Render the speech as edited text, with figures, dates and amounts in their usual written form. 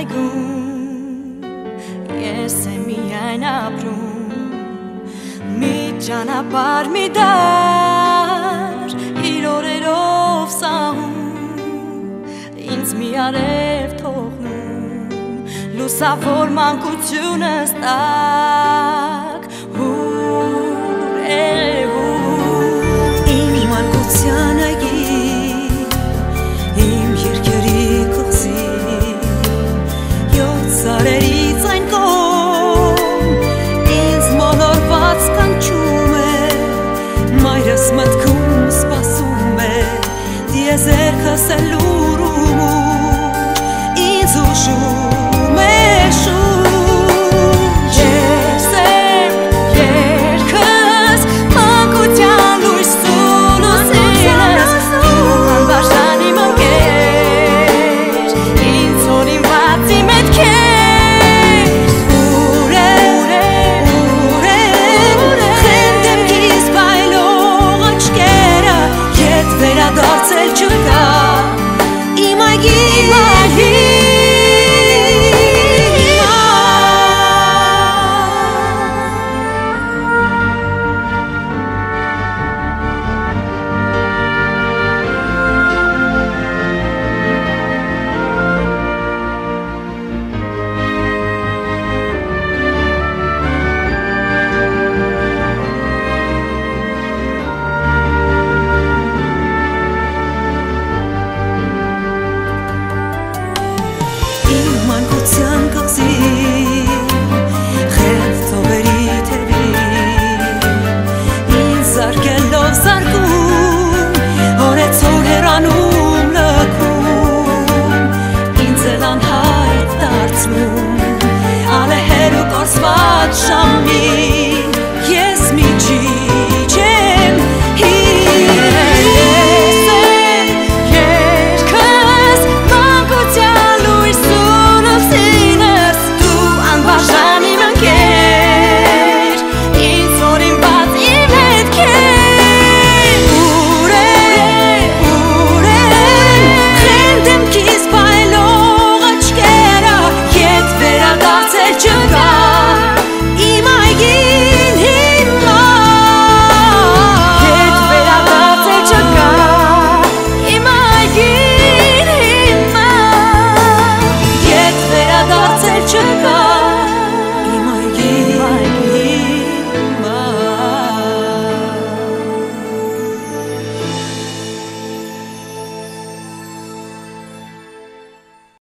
այգում ես եմ միայն ապրում մի ճանապարհ մի դար իր օրերով սահում ինձ մի արև թողնում լուսավոր մանկությունս տակ իմ մանկության այգի իմ երկերի կղզի յոթ սարերից այն կողմ ինձ մոլորված կանչում է մայրս մտքում սպասում է դիեզերք հասելու